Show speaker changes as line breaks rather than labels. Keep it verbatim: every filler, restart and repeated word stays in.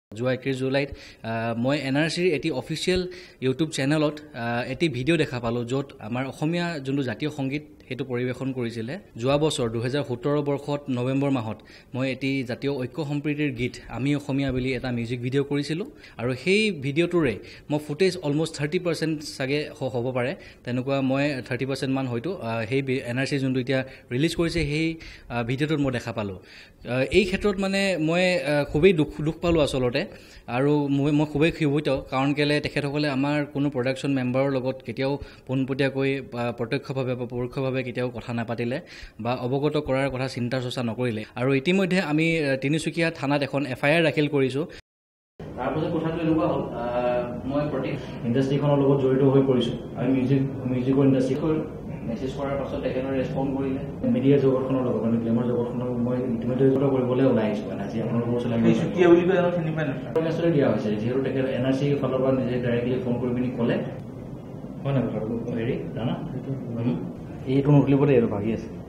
যোৱা একত্ৰিশ জুলাইত মই এন আৰ চিৰ এটি অফিচিয়েল ইউটিউব চেনেলত এটি ভিডিঅ' দেখা পালোঁ য'ত আমাৰ অসমীয়া যোনটো জাতীয় সংগীত সেইটো পৰিৱেশন কৰিছিলে যোৱা বছৰ দুহেজাৰ সোতৰ বৰ্ষত নৱেম্বৰ মাহত মই এটি জাতীয় ঐক্য সম্প্ৰীতিৰ গীত আমি অসমীয়া বুলি এটা মিউজিক ভিডিঅ' কৰিছিলোঁ আৰু সেই ভিডিঅ'টোৰে মই ফুটেজ অলমষ্ট থাৰ্টি পাৰ্চেণ্ট চাগে হ'ব পাৰে তেনেকুৱা মই থাৰ্টি পাৰ্চেণ্ট মান হয়তো সেই এন আৰ চি যোনটো এতিয়া ৰিলিজ কৰিছে সেই ভিডিঅ'টোত মই দেখা পালোঁ এই ক্ষেত্ৰত মানে মই খুবেই দুখ দুখ পালোঁ আচলতে আৰু মই মই খুবেই ক্ষোভিত কাৰণ কেলে তেখেতসকলে আমাৰ কোনো প্ৰডাকশ্যন মেম্বাৰৰ লগত কেতিয়াও পোনপটীয়াকৈ প্ৰত্যক্ষভাৱে বা পৰোক্ষভাৱে কেতিয়াও কথা নাপাতিলে বা অৱগত কৰাৰ কথা চিন্তা চৰ্চা নকৰিলে আৰু ইতিমধ্যে আমি তিনিচুকীয়া থানাত এখন এফ আই আৰ দাখিল কৰিছোঁ তাৰপিছত কথাটো এনেকুৱা হ'ল মই প্ৰতি ইণ্ডাষ্ট্ৰীখনৰ লগত জড়িত হৈ পৰিছোঁ আৰু মিউজিক মিউজিকৰ ইণ্ডাষ্ট্ৰীখন মেছেজ কৰাৰ পাছত তেখেতে ৰেছপণ্ড কৰিলে মিডিয়া জগতখনৰ লগত মানে গ্লেমাৰ জগতখনক মই ইতিমধ্যে কৰিবলৈ ওলাই আহিছোঁ আজি আপোনালোকৰ ওচৰলৈ দিয়া হৈছে যিহেতু তেখেত এন আৰ চিৰ ফালৰ পৰা নিজে ডাইৰেক্টলি ফোন কৰি পিনি ক'লে হয় নাই কথাটো হেৰি জানা এইটো নুখুলিবতে এইটো ভাগি আছে